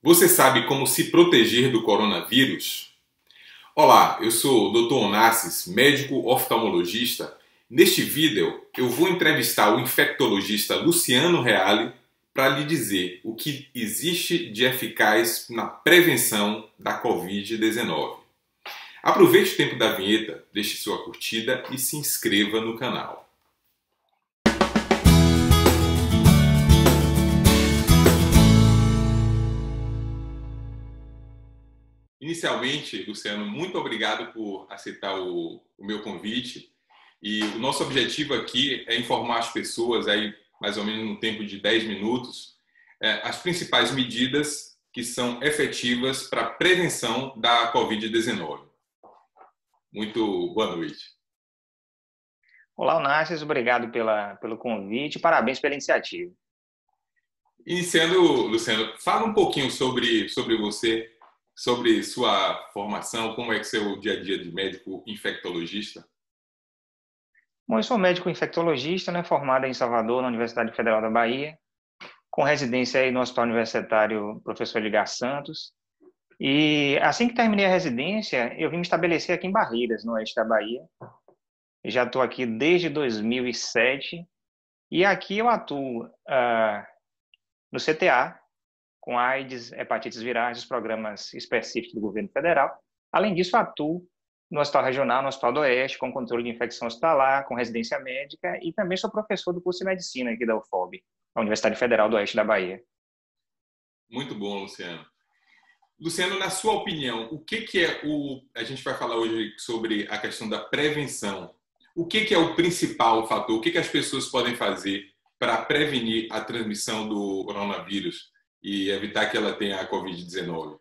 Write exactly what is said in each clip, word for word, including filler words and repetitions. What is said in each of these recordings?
Você sabe como se proteger do coronavírus? Olá, eu sou o doutor Onassis, médico oftalmologista. Neste vídeo, eu vou entrevistar o infectologista Luciano Reale para lhe dizer o que existe de eficaz na prevenção da covid dezenove. Aproveite o tempo da vinheta, deixe sua curtida e se inscreva no canal. Inicialmente, Luciano, muito obrigado por aceitar o, o meu convite. E o nosso objetivo aqui é informar as pessoas, aí, mais ou menos no tempo de dez minutos, é, as principais medidas que são efetivas para a prevenção da covid dezenove. Muito boa noite. Olá, Onassis, obrigado pela, pelo convite, parabéns pela iniciativa. Iniciando, Luciano, fala um pouquinho sobre, sobre você, sobre sua formação, como é que é seu dia a dia de médico infectologista? Bom, eu sou médico infectologista, né, formado em Salvador, na Universidade Federal da Bahia, com residência aí no Hospital Universitário Professor Edgar Santos. E assim que terminei a residência, eu vim me estabelecer aqui em Barreiras, no oeste da Bahia. Eu já estou aqui desde dois mil e sete e aqui eu atuo uh, no C T A, com AIDS, hepatites virais, os programas específicos do governo federal. Além disso, atuo no Hospital Regional, no Hospital do Oeste, com controle de infecção hospitalar, com residência médica, e também sou professor do curso de medicina aqui da U F O B, a Universidade Federal do Oeste da Bahia. Muito bom, Luciano. Luciano, na sua opinião, o que, que é o... A gente vai falar hoje sobre a questão da prevenção. O que, que é o principal fator? O que, que as pessoas podem fazer para prevenir a transmissão do coronavírus e evitar que ela tenha a covid dezenove?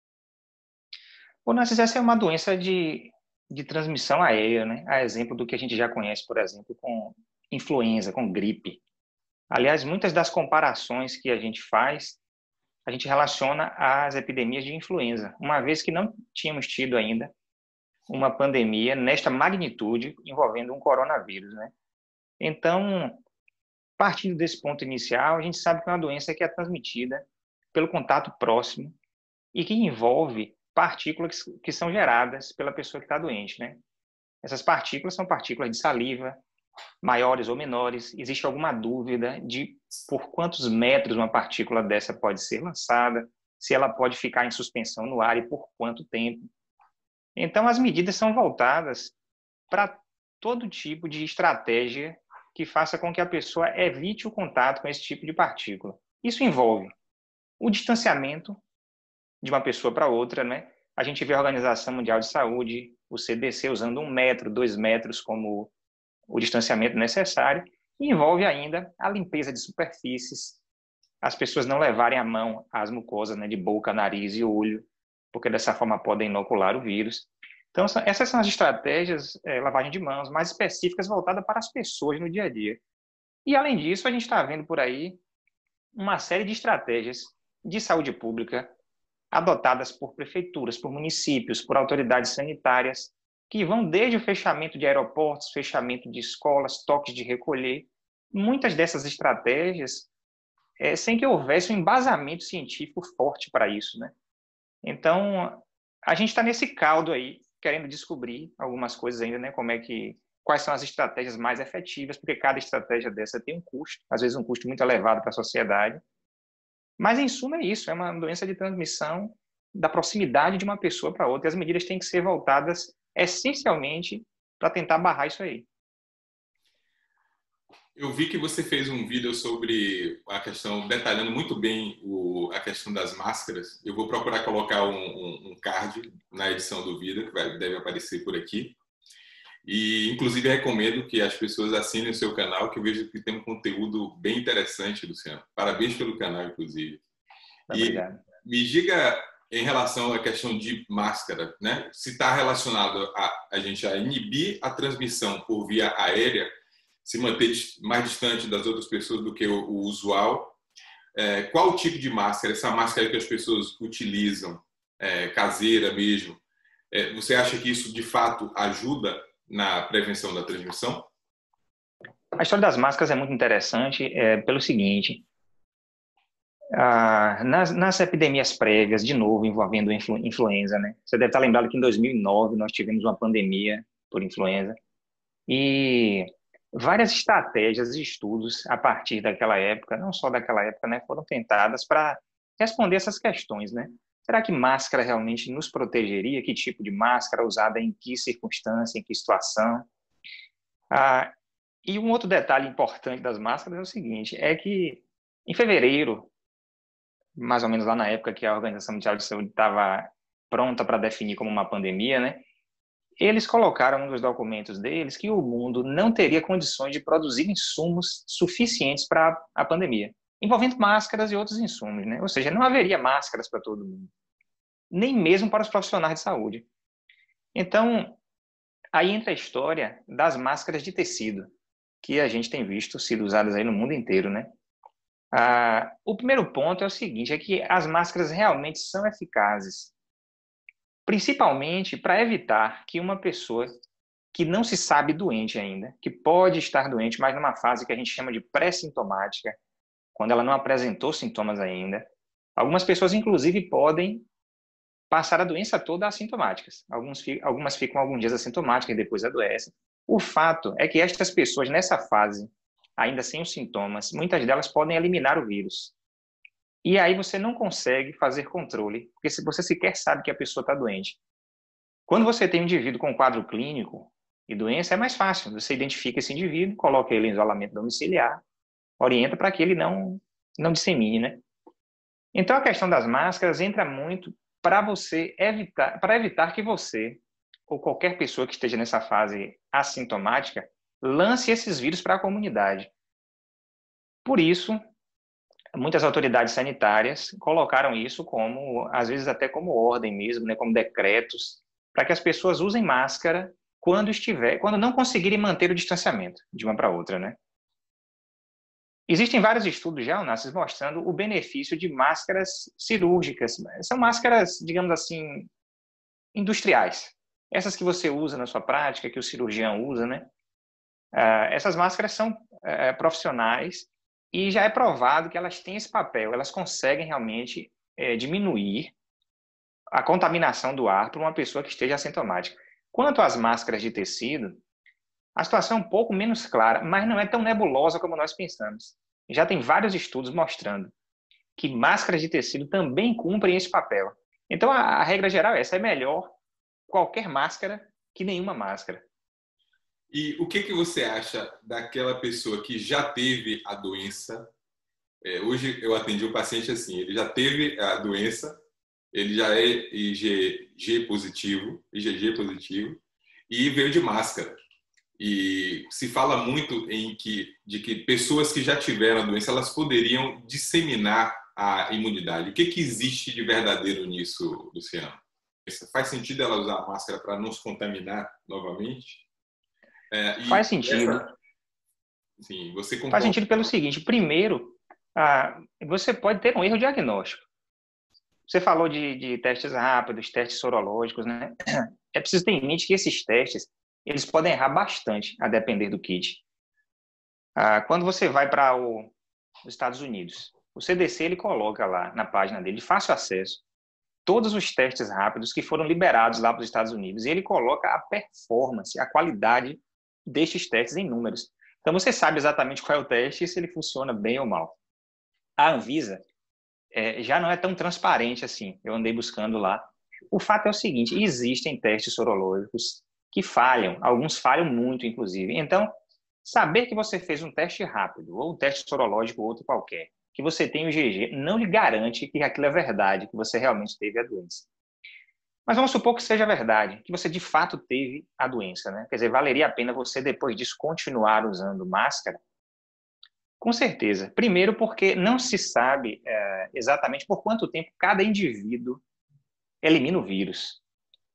Bom, Narciso, essa é uma doença de, de transmissão aérea, né? A exemplo do que a gente já conhece, por exemplo, com influenza, com gripe. Aliás, muitas das comparações que a gente faz, a gente relaciona às epidemias de influenza, uma vez que não tínhamos tido ainda uma pandemia nesta magnitude envolvendo um coronavírus, né? Então, partindo desse ponto inicial, a gente sabe que é uma doença que é transmitida pelo contato próximo e que envolve partículas que são geradas pela pessoa que está doente, né? Essas partículas são partículas de saliva, maiores ou menores. Existe alguma dúvida de por quantos metros uma partícula dessa pode ser lançada, se ela pode ficar em suspensão no ar e por quanto tempo. Então, as medidas são voltadas para todo tipo de estratégia que faça com que a pessoa evite o contato com esse tipo de partícula. Isso envolve o distanciamento de uma pessoa para outra, né? A gente vê a Organização Mundial de Saúde, o C D C, usando um metro, dois metros como o distanciamento necessário, e envolve ainda a limpeza de superfícies, as pessoas não levarem a mão às mucosas, né, de boca, nariz e olho, porque dessa forma podem inocular o vírus. Então, essas são as estratégias, é, lavagem de mãos, mais específicas voltadas para as pessoas no dia a dia. E, além disso, a gente está vendo por aí uma série de estratégias de saúde pública adotadas por prefeituras, por municípios, por autoridades sanitárias, que vão desde o fechamento de aeroportos, fechamento de escolas, toques de recolher. Muitas dessas estratégias, é, sem que houvesse um embasamento científico forte para isso, né? Então, a gente está nesse caldo aí, querendo descobrir algumas coisas ainda, né? Como é que, quais são as estratégias mais efetivas, porque cada estratégia dessa tem um custo, às vezes um custo muito elevado para a sociedade. Mas, em suma, é isso, é uma doença de transmissão da proximidade de uma pessoa para outra, e as medidas têm que ser voltadas essencialmente para tentar barrar isso aí. Eu vi que você fez um vídeo sobre a questão, detalhando muito bem o, a questão das máscaras. Eu vou procurar colocar um, um, um card na edição do vídeo, que vai, deve aparecer por aqui. E, inclusive, recomendo que as pessoas assinem o seu canal, que eu vejo que tem um conteúdo bem interessante, Luciano. Parabéns pelo canal, inclusive. Obrigado. E me diga, em relação à questão de máscara, né? Se está relacionado a, a gente a inibir a transmissão por via aérea, se manter mais distante das outras pessoas do que o, o usual. É, qual o tipo de máscara? Essa máscara que as pessoas utilizam, é, caseira mesmo, é, você acha que isso de fato ajuda na prevenção da transmissão? A história das máscaras é muito interessante é, pelo seguinte: Ah, nas, nas epidemias prévias, de novo, envolvendo influ, influenza, né? Você deve estar lembrado que em dois mil e nove nós tivemos uma pandemia por influenza e várias estratégias e estudos a partir daquela época, não só daquela época, né, foram tentadas para responder essas questões, né? Será que máscara realmente nos protegeria? Que tipo de máscara usada em que circunstância, em que situação? Ah, e um outro detalhe importante das máscaras é o seguinte, é que em fevereiro, mais ou menos lá na época que a Organização Mundial de Saúde estava pronta para definir como uma pandemia, né? Eles colocaram nos documentos deles que o mundo não teria condições de produzir insumos suficientes para a pandemia, envolvendo máscaras e outros insumos, né? Ou seja, não haveria máscaras para todo mundo, nem mesmo para os profissionais de saúde. Então, aí entra a história das máscaras de tecido, que a gente tem visto sido usadas aí no mundo inteiro, né? Ah, o primeiro ponto é o seguinte, é que as máscaras realmente são eficazes, principalmente para evitar que uma pessoa que não se sabe doente ainda, que pode estar doente, mas numa fase que a gente chama de pré-sintomática, quando ela não apresentou sintomas ainda, algumas pessoas, inclusive, podem passar a doença toda assintomáticas. Alguns, algumas ficam alguns dias assintomáticas e depois adoecem. O fato é que estas pessoas, nessa fase, ainda sem os sintomas, muitas delas podem eliminar o vírus. E aí você não consegue fazer controle, porque se você sequer sabe que a pessoa está doente. Quando você tem um indivíduo com quadro clínico e doença, é mais fácil. Você identifica esse indivíduo, coloca ele em isolamento domiciliar, orienta para que ele não, não dissemine, né? Então, a questão das máscaras entra muito para você evitar, para evitar que você, ou qualquer pessoa que esteja nessa fase assintomática, lance esses vírus para a comunidade. Por isso, muitas autoridades sanitárias colocaram isso como, às vezes até como ordem mesmo, né, como decretos, para que as pessoas usem máscara quando estiver, quando não conseguirem manter o distanciamento de uma para outra, né? Existem vários estudos já, Onassis, mostrando o benefício de máscaras cirúrgicas. São máscaras, digamos assim, industriais. Essas que você usa na sua prática, que o cirurgião usa, né? Uh, essas máscaras são uh, profissionais e já é provado que elas têm esse papel, elas conseguem realmente uh, diminuir a contaminação do ar para uma pessoa que esteja assintomática. Quanto às máscaras de tecido, a situação é um pouco menos clara, mas não é tão nebulosa como nós pensamos. Já tem vários estudos mostrando que máscaras de tecido também cumprem esse papel. Então, a, a regra geral é essa, é melhor qualquer máscara que nenhuma máscara. E o que, que você acha daquela pessoa que já teve a doença? É, hoje eu atendi um paciente assim, ele já teve a doença, ele já é I G G positivo, I G G positivo, e veio de máscara. E se fala muito em que, de que pessoas que já tiveram a doença, elas poderiam disseminar a imunidade. O que, que existe de verdadeiro nisso, Luciano? Faz sentido ela usar a máscara para não se contaminar novamente? É, Faz sentido. Essa, sim, você concorda? Faz sentido pelo seguinte, primeiro, ah, você pode ter um erro diagnóstico. Você falou de, de testes rápidos, testes sorológicos, né? É preciso ter em mente que esses testes, eles podem errar bastante, a depender do kit. Ah, quando você vai para os Estados Unidos, o C D C ele coloca lá na página dele, de fácil acesso, todos os testes rápidos que foram liberados lá para os Estados Unidos, e ele coloca a performance, a qualidade destes testes em números. Então, você sabe exatamente qual é o teste e se ele funciona bem ou mal. A Anvisa é, já não é tão transparente assim. Eu andei buscando lá. O fato é o seguinte, existem testes sorológicos que falham, alguns falham muito, inclusive. Então, saber que você fez um teste rápido, ou um teste sorológico, ou outro qualquer, que você tem o I G G, não lhe garante que aquilo é verdade, que você realmente teve a doença. Mas vamos supor que seja verdade, que você de fato teve a doença, né? Quer dizer, valeria a pena você depois disso continuar usando máscara? Com certeza. Primeiro porque não se sabe é, exatamente por quanto tempo cada indivíduo elimina o vírus.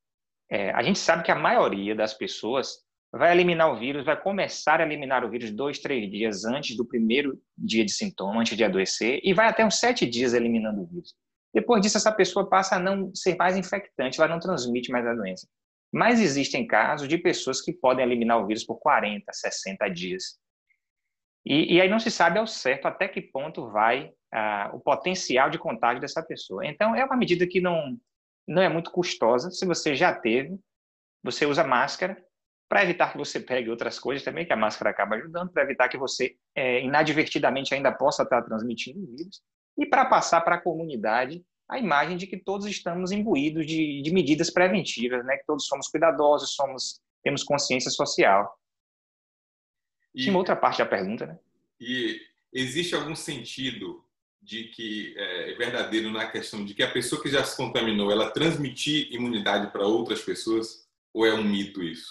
É, a gente sabe que a maioria das pessoas vai eliminar o vírus, vai começar a eliminar o vírus dois, três dias antes do primeiro dia de sintoma, antes de adoecer, e vai até uns sete dias eliminando o vírus. Depois disso, essa pessoa passa a não ser mais infectante, ela não transmite mais a doença. Mas existem casos de pessoas que podem eliminar o vírus por quarenta, sessenta dias. E, e aí não se sabe ao certo até que ponto vai ah, o potencial de contágio dessa pessoa. Então, é uma medida que não, não é muito custosa. Se você já teve, você usa máscara para evitar que você pegue outras coisas também, que a máscara acaba ajudando, para evitar que você é, inadvertidamente ainda possa estar transmitindo o vírus, e para passar para a comunidade a imagem de que todos estamos imbuídos de, de medidas preventivas, né? Que todos somos cuidadosos, somos, temos consciência social. Tinha uma E, outra parte da pergunta, né? e existe algum sentido de que é verdadeiro na questão de que a pessoa que já se contaminou, ela transmitir imunidade para outras pessoas? Ou é um mito isso?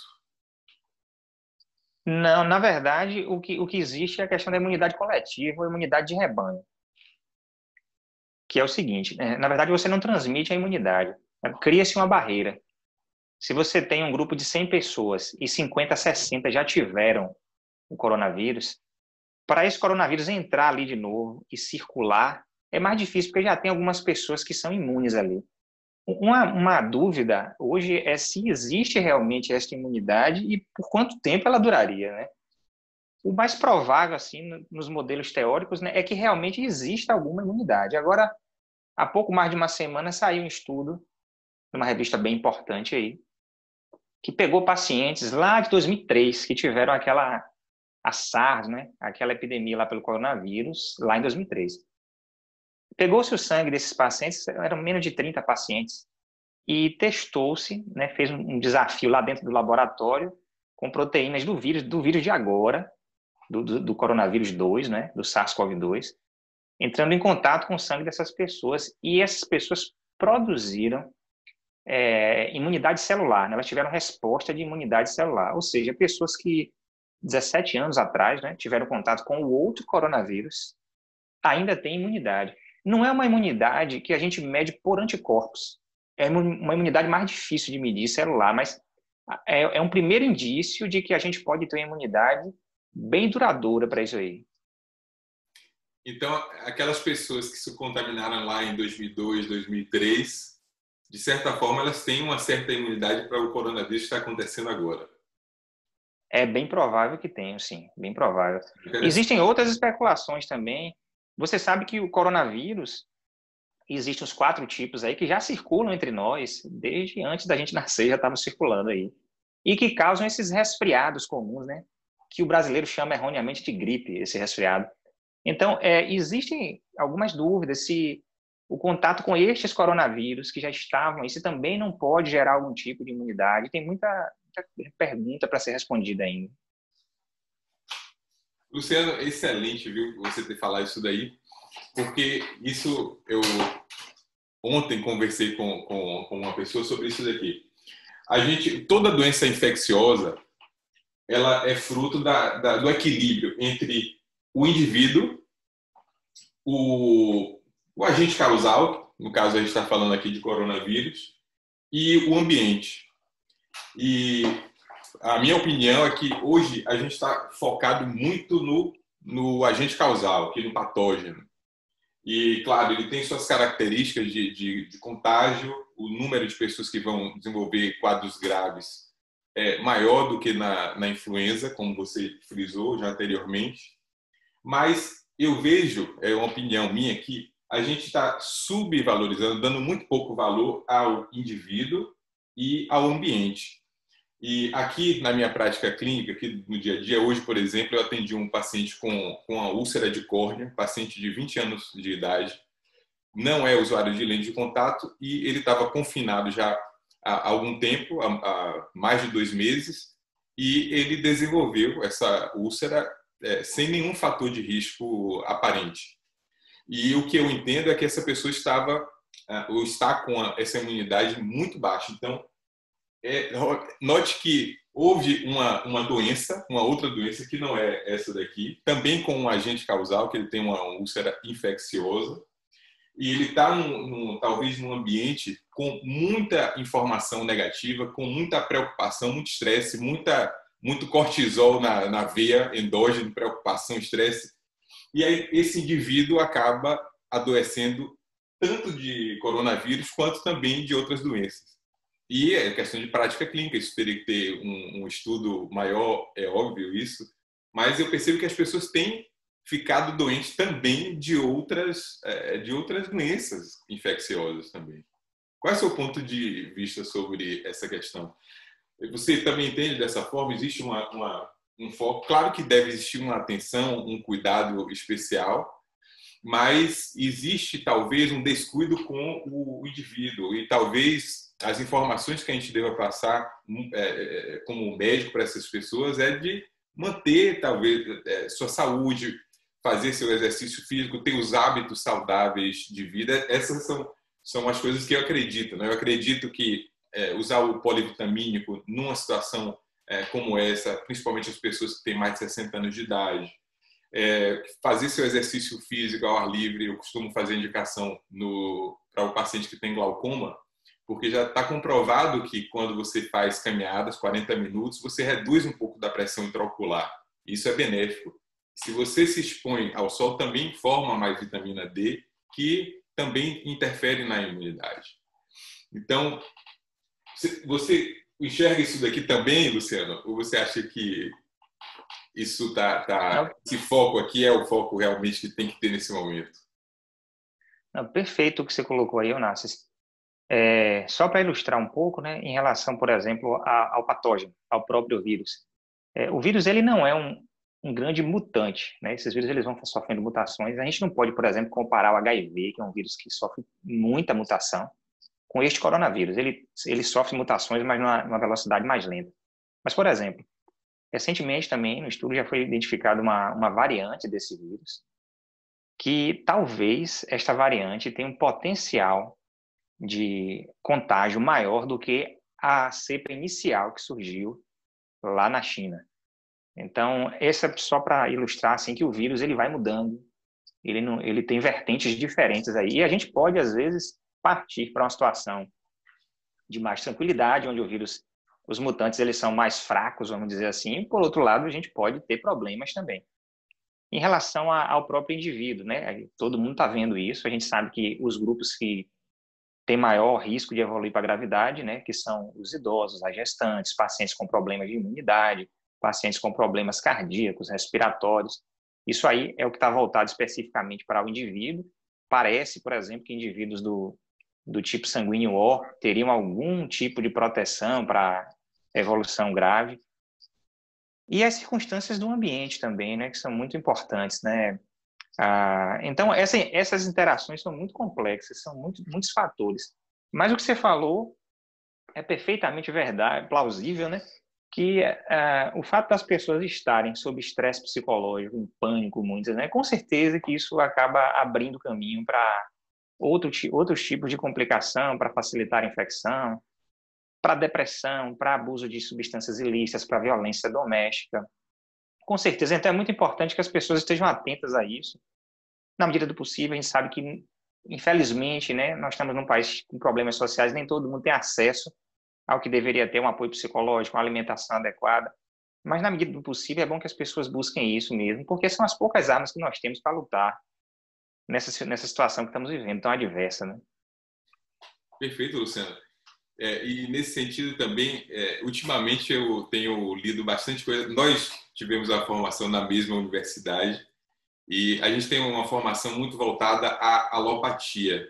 Não, na verdade, o que, o que existe é a questão da imunidade coletiva ou imunidade de rebanho, que é o seguinte, né? Na verdade, você não transmite a imunidade, né? Cria-se uma barreira. Se você tem um grupo de cem pessoas e cinquenta, sessenta já tiveram o coronavírus, para esse coronavírus entrar ali de novo e circular, é mais difícil, porque já tem algumas pessoas que são imunes ali. Uma, uma dúvida hoje é se existe realmente essa imunidade e por quanto tempo ela duraria, né? O mais provável, assim, nos modelos teóricos, né, é que realmente exista alguma imunidade. Agora, há pouco mais de uma semana saiu um estudo, numa revista bem importante aí, que pegou pacientes lá de dois mil e três, que tiveram aquela, a SARS, né, aquela epidemia lá pelo coronavírus, lá em dois mil e três. Pegou-se o sangue desses pacientes, eram menos de trinta pacientes, e testou-se, né, fez um desafio lá dentro do laboratório com proteínas do vírus, do vírus de agora, do, do, do coronavírus dois, né, do SARS-CoV dois, entrando em contato com o sangue dessas pessoas, e essas pessoas produziram é, imunidade celular, né? Elas tiveram resposta de imunidade celular, ou seja, pessoas que dezessete anos atrás, né, tiveram contato com o outro coronavírus, ainda têm imunidade. Não é uma imunidade que a gente mede por anticorpos, é uma imunidade mais difícil de medir, celular, mas é, é um primeiro indício de que a gente pode ter uma imunidade bem duradoura para isso aí. Então, aquelas pessoas que se contaminaram lá em dois mil e dois, dois mil e três, de certa forma, elas têm uma certa imunidade para o coronavírus que está acontecendo agora. É bem provável que tenha, sim, bem provável. Existem outras especulações também. Você sabe que o coronavírus, existem os quatro tipos aí que já circulam entre nós, desde antes da gente nascer, já estavam circulando aí. E que causam esses resfriados comuns, né? Que o brasileiro chama erroneamente de gripe, esse resfriado. Então, é, existem algumas dúvidas se o contato com estes coronavírus que já estavam aí, se também não pode gerar algum tipo de imunidade. Tem muita, muita pergunta para ser respondida ainda. Luciano, excelente, viu, você ter falado isso daí, porque isso eu ontem conversei com, com, com uma pessoa sobre isso daqui. A gente, toda doença infecciosa, ela é fruto da, da, do equilíbrio entre o indivíduo, o, o agente causal, no caso a gente está falando aqui de coronavírus, e o ambiente. E a minha opinião é que hoje a gente está focado muito no, no agente causal, aqui no patógeno. E, claro, ele tem suas características de, de, de contágio, o número de pessoas que vão desenvolver quadros graves é maior do que na, na influenza, como você frisou já anteriormente. Mas eu vejo, é uma opinião minha aqui, a gente está subvalorizando, dando muito pouco valor ao indivíduo e ao ambiente. E aqui na minha prática clínica, aqui no dia a dia, hoje, por exemplo, eu atendi um paciente com, com a úlcera de córnea, paciente de vinte anos de idade, não é usuário de lente de contato e ele estava confinado já há algum tempo, há, há mais de dois meses, e ele desenvolveu essa úlcera é, sem nenhum fator de risco aparente. E o que eu entendo é que essa pessoa estava, ou está com essa imunidade muito baixa. Então, É, note que houve uma, uma doença, uma outra doença que não é essa daqui, também com um agente causal, que ele tem uma úlcera infecciosa, e ele está talvez num ambiente com muita informação negativa, com muita preocupação, muito estresse, muita, muito cortisol na, na veia, endógeno, preocupação, estresse, e aí esse indivíduo acaba adoecendo tanto de coronavírus quanto também de outras doenças. E é questão de prática clínica, isso teria que ter um, um estudo maior, é óbvio isso, mas eu percebo que as pessoas têm ficado doentes também de outras, de outras doenças infecciosas também. Qual é o seu ponto de vista sobre essa questão? Você também entende dessa forma? Existe uma, uma, um foco? Claro que deve existir uma atenção, um cuidado especial, mas existe talvez um descuido com o indivíduo e talvez as informações que a gente deva passar é, como médico para essas pessoas é de manter talvez é, sua saúde, fazer seu exercício físico, ter os hábitos saudáveis de vida. Essas são, são as coisas que eu acredito, né? Eu acredito que é, usar o polivitamínico numa situação é, como essa, principalmente as pessoas que têm mais de sessenta anos de idade, é, fazer seu exercício físico ao ar livre. Eu costumo fazer indicação para o paciente que tem glaucoma, porque já está comprovado que quando você faz caminhadas, quarenta minutos, você reduz um pouco da pressão intraocular. Isso é benéfico. Se você se expõe ao sol, também forma mais vitamina D, que também interfere na imunidade. Então, você enxerga isso daqui também, Luciano? Ou você acha que isso tá, tá, esse foco aqui é o foco realmente que tem que ter nesse momento? Não, perfeito o que você colocou aí, Onassis. É, só para ilustrar um pouco, né, em relação, por exemplo, a, ao patógeno, ao próprio vírus. É, o vírus ele não é um, um grande mutante, né? Esses vírus eles vão sofrendo mutações. A gente não pode, por exemplo, comparar o H I V, que é um vírus que sofre muita mutação, com este coronavírus. Ele, ele sofre mutações, mas numa, numa velocidade mais lenta. Mas, por exemplo, recentemente também no estudo já foi identificada uma, uma variante desse vírus, que talvez esta variante tenha um potencial de contágio maior do que a cepa inicial que surgiu lá na China. Então, essa é só para ilustrar assim que o vírus ele vai mudando, ele não, ele tem vertentes diferentes aí, e a gente pode às vezes partir para uma situação de mais tranquilidade, onde o vírus, os mutantes eles são mais fracos, vamos dizer assim, e por outro lado a gente pode ter problemas também. Em relação a, ao próprio indivíduo, né? Todo mundo está vendo isso, a gente sabe que os grupos que têm maior risco de evoluir para a gravidade, né? Que são os idosos, as gestantes, pacientes com problemas de imunidade, pacientes com problemas cardíacos, respiratórios. Isso aí é o que está voltado especificamente para o indivíduo. Parece, por exemplo, que indivíduos do, do tipo sanguíneo O teriam algum tipo de proteção para evolução grave. E as circunstâncias do ambiente também, né, que são muito importantes, né? Ah, então, essa, essas interações são muito complexas, são muito, muitos fatores. Mas o que você falou é perfeitamente verdade, plausível, né? Que ah, o fato das pessoas estarem sob estresse psicológico, em pânico, muitas, né? Com certeza que isso acaba abrindo caminho para outro, outros tipos de complicação, para facilitar a infecção, para depressão, para abuso de substâncias ilícitas, para violência doméstica. Com certeza, então é muito importante que as pessoas estejam atentas a isso. Na medida do possível, a gente sabe que, infelizmente, né, nós estamos num país com problemas sociais, nem todo mundo tem acesso ao que deveria ter, um apoio psicológico, uma alimentação adequada. Mas, na medida do possível, é bom que as pessoas busquem isso mesmo, porque são as poucas armas que nós temos para lutar nessa, nessa situação que estamos vivendo, tão adversa, né? Perfeito, Luciano. É, e nesse sentido também, é, ultimamente eu tenho lido bastante coisa. Nós tivemos a formação na mesma universidade e a gente tem uma formação muito voltada à alopatia.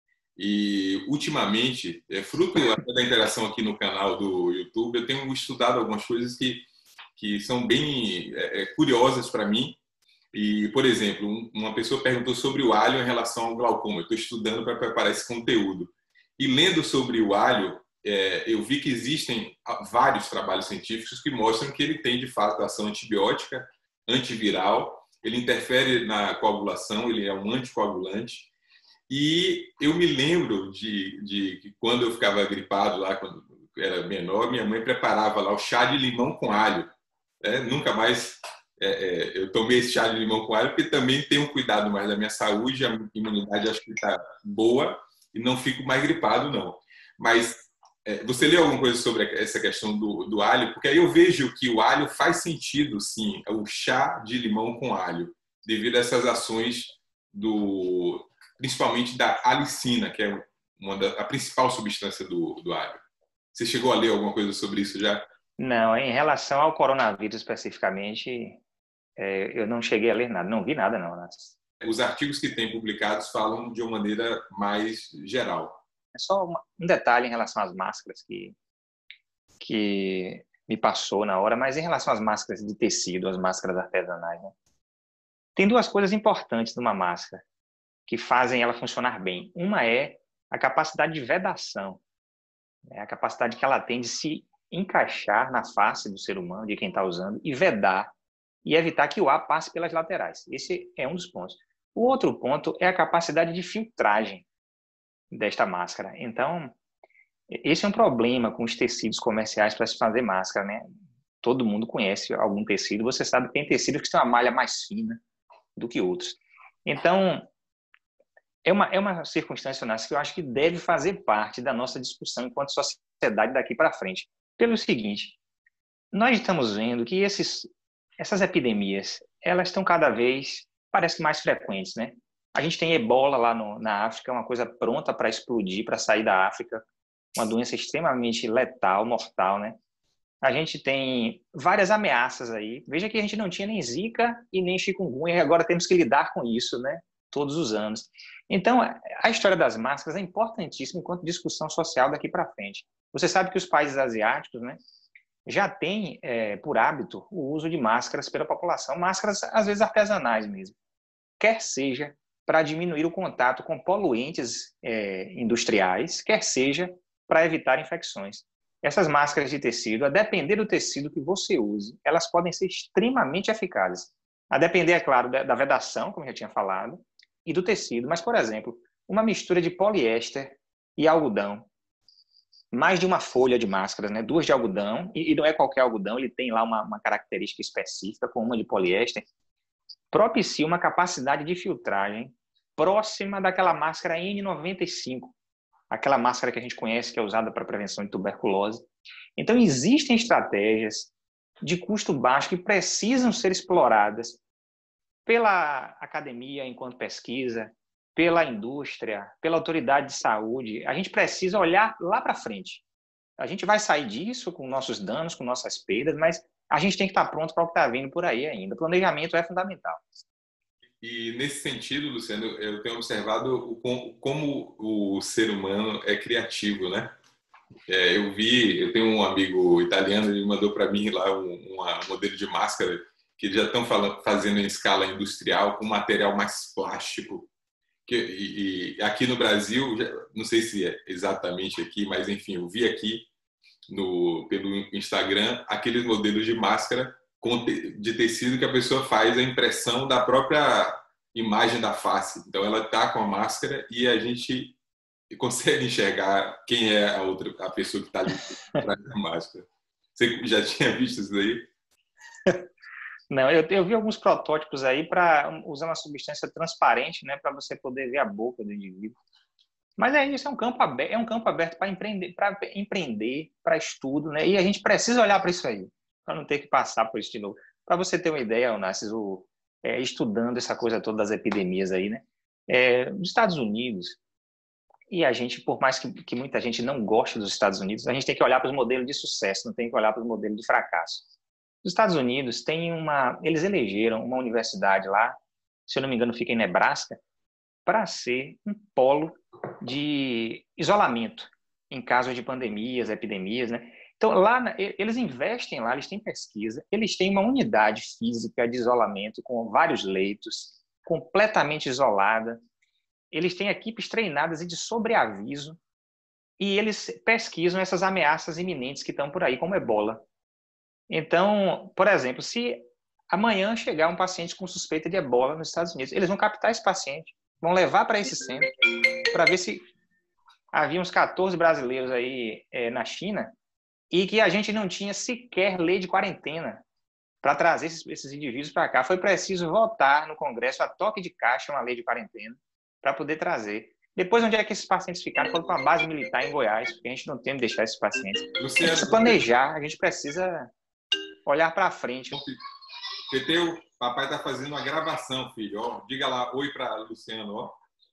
E ultimamente, é, fruto da interação aqui no canal do YouTube, eu tenho estudado algumas coisas que, que são bem é, curiosas para mim. E, por exemplo, uma pessoa perguntou sobre o alho em relação ao glaucoma. Eu estou estudando para preparar esse conteúdo. E lendo sobre o alho, é, eu vi que existem vários trabalhos científicos que mostram que ele tem, de fato, ação antibiótica, antiviral, ele interfere na coagulação, ele é um anticoagulante. E eu me lembro de, de que quando eu ficava gripado lá, quando eu era menor, minha mãe preparava lá o chá de limão com alho. É, nunca mais é, é, eu tomei esse chá de limão com alho, porque também tenho um cuidado mais da minha saúde, a imunidade acho que está boa, e não fico mais gripado, não. Mas é, você leu alguma coisa sobre essa questão do, do alho? Porque aí eu vejo que o alho faz sentido, sim, o chá de limão com alho, devido a essas ações, do, principalmente da alicina, que é uma da, a principal substância do, do alho. Você chegou a ler alguma coisa sobre isso já? Não, em relação ao coronavírus especificamente, É, eu não cheguei a ler nada, não vi nada não, Nath. Os artigos que tem publicados falam de uma maneira mais geral. É só uma, um detalhe em relação às máscaras que, que me passou na hora, mas em relação às máscaras de tecido, as máscaras artesanais, né? Tem duas coisas importantes numa máscara que fazem ela funcionar bem. Uma é a capacidade de vedação, né? A capacidade que ela tem de se encaixar na face do ser humano, de quem está usando, e vedar, e evitar que o ar passe pelas laterais. Esse é um dos pontos. O outro ponto é a capacidade de filtragem desta máscara. Então, esse é um problema com os tecidos comerciais para se fazer máscara, né? Todo mundo conhece algum tecido. Você sabe que tem tecidos que têm uma malha mais fina do que outros. Então, é uma, é uma circunstância, Nassi, que eu acho que deve fazer parte da nossa discussão enquanto sociedade daqui para frente. Pelo seguinte, nós estamos vendo que esses, essas epidemias, elas estão cada vez, parece que mais frequentes, né? A gente tem ebola lá no, na África, uma coisa pronta para explodir, para sair da África, uma doença extremamente letal, mortal, né? A gente tem várias ameaças aí. Veja que a gente não tinha nem Zika e nem chikungunya, e agora temos que lidar com isso, né? Todos os anos. Então, a história das máscaras é importantíssima enquanto discussão social daqui para frente. Você sabe que os países asiáticos, né, já têm, é, por hábito, o uso de máscaras pela população, máscaras, às vezes, artesanais mesmo. Quer seja para diminuir o contato com poluentes é, industriais, quer seja para evitar infecções. Essas máscaras de tecido, a depender do tecido que você use, elas podem ser extremamente eficazes. A depender, é claro, da vedação, como eu já tinha falado, e do tecido. Mas, por exemplo, uma mistura de poliéster e algodão, mais de uma folha de máscara, né? Duas de algodão, e, e não é qualquer algodão, ele tem lá uma, uma característica específica, com uma de poliéster, propicia uma capacidade de filtragem próxima daquela máscara N noventa e cinco, aquela máscara que a gente conhece, que é usada para prevenção de tuberculose. Então, existem estratégias de custo baixo que precisam ser exploradas pela academia enquanto pesquisa, pela indústria, pela autoridade de saúde. A gente precisa olhar lá para frente. A gente vai sair disso com nossos danos, com nossas perdas, mas a gente tem que estar pronto para o que está vindo por aí ainda. O planejamento é fundamental. E nesse sentido, Luciano, eu tenho observado como o ser humano é criativo, né? É, eu vi, eu tenho um amigo italiano, ele mandou para mim lá um, um modelo de máscara que eles já estão falando, fazendo em escala industrial com material mais plástico. Que, e, e aqui no Brasil, já, não sei se é exatamente aqui, mas enfim, eu vi aqui no, pelo Instagram aqueles modelos de máscara de tecido que a pessoa faz a impressão da própria imagem da face. Então ela está com a máscara e a gente consegue enxergar quem é a outra, a pessoa que está ali atrás da máscara. Você já tinha visto isso daí? Não, eu, eu vi alguns protótipos aí para usar uma substância transparente, né, para você poder ver a boca do indivíduo. Mas é isso, é um campo aberto, é um campo aberto para empreender, para empreender, para estudo, né? E a gente precisa olhar para isso aí, para não ter que passar por isso de novo. Para você ter uma ideia, Onassis, o, é, estudando essa coisa toda das epidemias aí, né? É, nos Estados Unidos, e a gente, por mais que, que muita gente não goste dos Estados Unidos, a gente tem que olhar para os modelos de sucesso, não tem que olhar para os modelos de fracasso. Os Estados Unidos têm uma, eles elegeram uma universidade lá, se eu não me engano, fica em Nebraska, para ser um polo de isolamento em caso de pandemias, epidemias, né? Então, lá, eles investem lá, eles têm pesquisa, eles têm uma unidade física de isolamento com vários leitos, completamente isolada. Eles têm equipes treinadas e de sobreaviso, e eles pesquisam essas ameaças iminentes que estão por aí, como ebola. Então, por exemplo, se amanhã chegar um paciente com suspeita de ebola nos Estados Unidos, eles vão captar esse paciente, vão levar para esse centro para ver se havia uns quatorze brasileiros aí é, na China e que a gente não tinha sequer lei de quarentena para trazer esses, esses indivíduos para cá. Foi preciso votar no Congresso a toque de caixa uma lei de quarentena para poder trazer. Depois, onde é que esses pacientes ficaram? Foram para uma base militar em Goiás, porque a gente não tem onde deixar esses pacientes. A gente precisa planejar, a gente precisa olhar para frente. P T, o papai está fazendo uma gravação, filho. Ó, diga lá, oi para Luciano. Ó.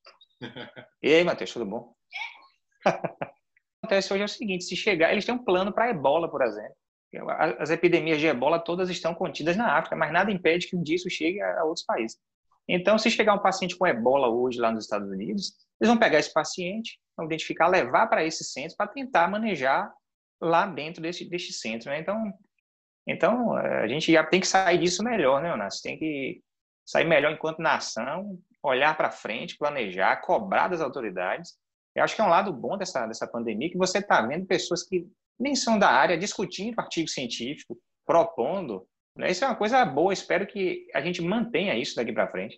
E aí, Matheus, tudo bom? O que acontece hoje é o seguinte, se chegar, eles têm um plano para ebola, por exemplo. As epidemias de ebola todas estão contidas na África, mas nada impede que um dia isso chegue a outros países. Então, se chegar um paciente com ebola hoje lá nos Estados Unidos, eles vão pegar esse paciente, vão identificar, levar para esse centro para tentar manejar lá dentro desse, desse centro. Né? Então, então, a gente já tem que sair disso melhor, né, Onassis? Tem que sair melhor enquanto nação, olhar para frente, planejar, cobrar das autoridades. Eu acho que é um lado bom dessa, dessa pandemia, que você está vendo pessoas que nem são da área discutindo artigo científico, propondo. Né? Isso é uma coisa boa, espero que a gente mantenha isso daqui para frente.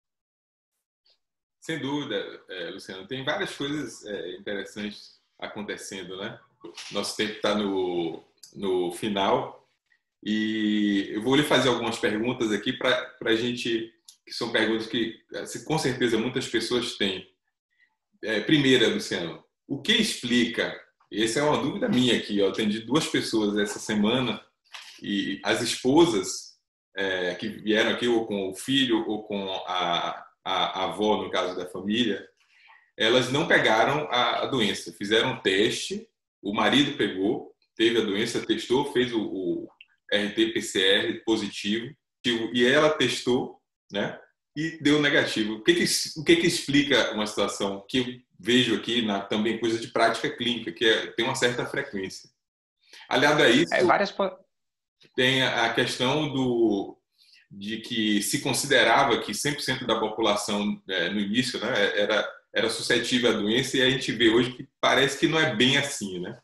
Sem dúvida, é, Luciano. Tem várias coisas é, interessantes acontecendo, né? Nosso tempo está no, no final e eu vou lhe fazer algumas perguntas aqui para a gente, que são perguntas que com certeza muitas pessoas têm. É, primeira, Luciano, o que explica, essa é uma dúvida minha aqui, eu atendi duas pessoas essa semana e as esposas é, que vieram aqui ou com o filho ou com a, a, a avó, no caso da família, elas não pegaram a, a doença, fizeram um teste, o marido pegou, teve a doença, testou, fez o, o R T P C R positivo e ela testou, né? E deu negativo. O que que, o que que explica uma situação que eu vejo aqui na, também coisa de prática clínica, que é, tem uma certa frequência. Aliado a isso, é, várias... tem a questão do, de que se considerava que cem por cento da população é, no início, né, era, era suscetível à doença e a gente vê hoje que parece que não é bem assim, né?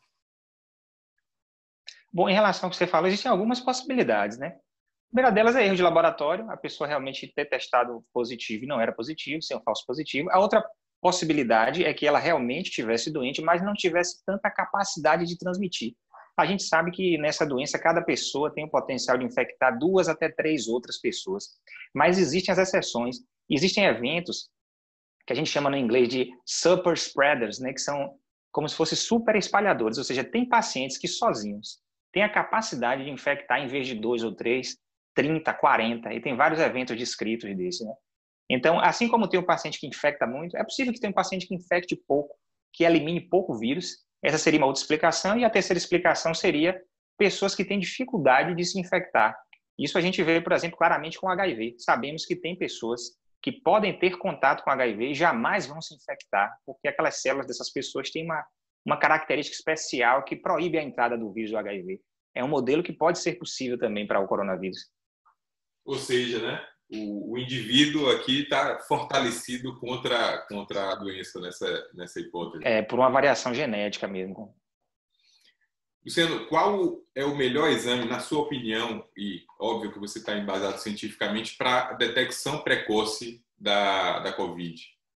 Bom, em relação ao que você falou, existem algumas possibilidades, né? A primeira delas é erro de laboratório, a pessoa realmente ter testado positivo e não era positivo, ser um falso positivo. A outra possibilidade é que ela realmente tivesse doente, mas não tivesse tanta capacidade de transmitir. A gente sabe que nessa doença cada pessoa tem o potencial de infectar duas até três outras pessoas, mas existem as exceções. Existem eventos que a gente chama no inglês de super spreaders, né, que são como se fossem super espalhadores, ou seja, tem pacientes que sozinhos têm a capacidade de infectar em vez de dois ou três, trinta, quarenta, e tem vários eventos descritos desse, né? Então, assim como tem um paciente que infecta muito, é possível que tenha um paciente que infecte pouco, que elimine pouco vírus. Essa seria uma outra explicação. E a terceira explicação seria pessoas que têm dificuldade de se infectar. Isso a gente vê, por exemplo, claramente com o H I V. Sabemos que tem pessoas que podem ter contato com H I V e jamais vão se infectar, porque aquelas células dessas pessoas têm uma, uma característica especial que proíbe a entrada do vírus do H I V. É um modelo que pode ser possível também para o coronavírus. Ou seja, né, o, o indivíduo aqui está fortalecido contra, contra a doença nessa, nessa hipótese. É, por uma variação genética mesmo. Luciano, qual é o melhor exame, na sua opinião, e óbvio que você está embasado cientificamente, para a detecção precoce da, da Covid?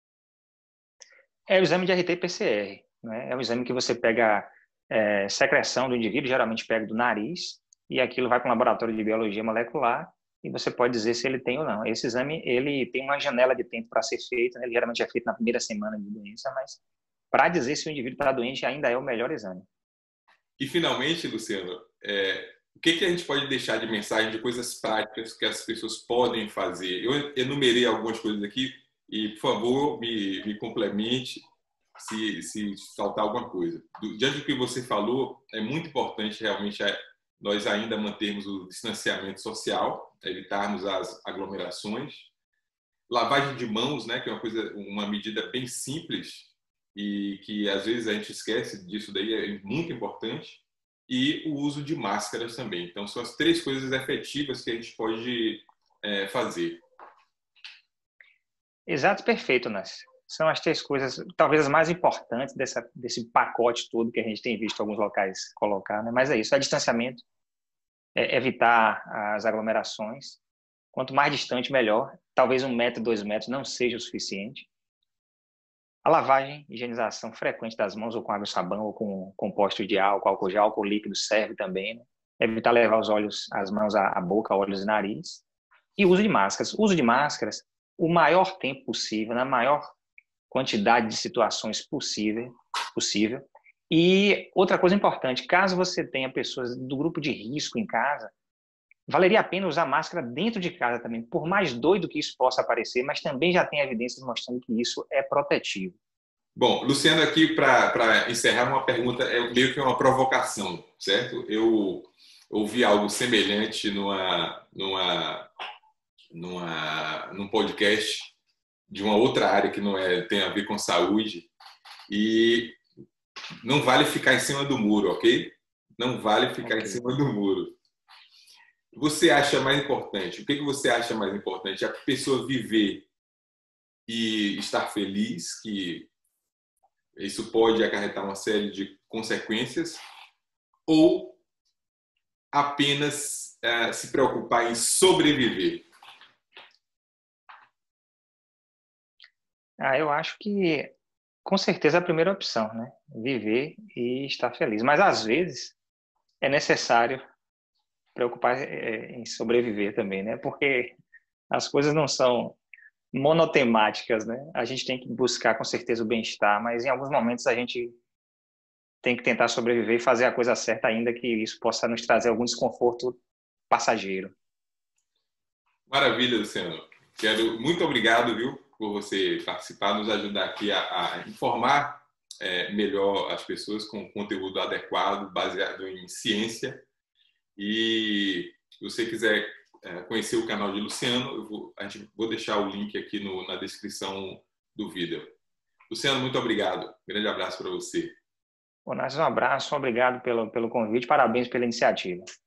É o exame de R T P C R. Né? É um exame que você pega é, secreção do indivíduo, geralmente pega do nariz, e aquilo vai para um laboratório de biologia molecular, e você pode dizer se ele tem ou não. Esse exame ele tem uma janela de tempo para ser feito, né? Ele geralmente é feito na primeira semana de doença, mas para dizer se o indivíduo está doente ainda é o melhor exame. E, finalmente, Luciano, é, o que, que a gente pode deixar de mensagem de coisas práticas que as pessoas podem fazer? Eu enumerei algumas coisas aqui e, por favor, me, me complemente se, se faltar alguma coisa. Do, diante do que você falou, é muito importante realmente é, nós ainda mantermos o distanciamento social, evitarmos as aglomerações, lavagem de mãos, né, que é uma coisa, uma medida bem simples e que às vezes a gente esquece disso daí, é muito importante, e o uso de máscaras também. Então são as três coisas efetivas que a gente pode é, fazer. Exato, perfeito, Nassi. São as três coisas, talvez as mais importantes dessa, desse pacote todo que a gente tem visto alguns locais colocar, né? Mas é isso, é distanciamento, é evitar as aglomerações. Quanto mais distante, melhor. Talvez um metro, dois metros não seja o suficiente. A lavagem, higienização frequente das mãos, ou com água e sabão, ou com composto de álcool, álcool gel, álcool líquido serve também, né? Evitar levar os olhos, as mãos à boca, olhos e nariz. E uso de máscaras. Uso de máscaras o maior tempo possível, na maior quantidade de situações possível, possível. E outra coisa importante, caso você tenha pessoas do grupo de risco em casa, valeria a pena usar máscara dentro de casa também, por mais doido que isso possa parecer, mas também já tem evidências mostrando que isso é protetivo. Bom, Luciano, aqui para encerrar uma pergunta, é meio que uma provocação, certo? Eu ouvi algo semelhante numa, numa, numa, num podcast de uma outra área que não é, tem a ver com saúde. E não vale ficar em cima do muro, ok? Não vale ficar em Ok. cima do muro. Você acha mais importante? O que você acha mais importante? A pessoa viver e estar feliz, que isso pode acarretar uma série de consequências, ou apenas uh, se preocupar em sobreviver? Ah, eu acho que, com certeza, a primeira opção, né? Viver e estar feliz. Mas, às vezes, é necessário preocupar é, em sobreviver também, né? Porque as coisas não são monotemáticas, né? A gente tem que buscar, com certeza, o bem-estar, mas, em alguns momentos, a gente tem que tentar sobreviver e fazer a coisa certa, ainda que isso possa nos trazer algum desconforto passageiro. Maravilha, Luciano. Quero muito obrigado, viu, por você participar, nos ajudar aqui a, a informar é, melhor as pessoas com conteúdo adequado, baseado em ciência. E se você quiser é, conhecer o canal de Luciano, eu vou, a gente, vou deixar o link aqui no, na descrição do vídeo. Luciano, muito obrigado. Grande abraço para você. Onassis, um abraço, obrigado pelo, pelo convite, parabéns pela iniciativa.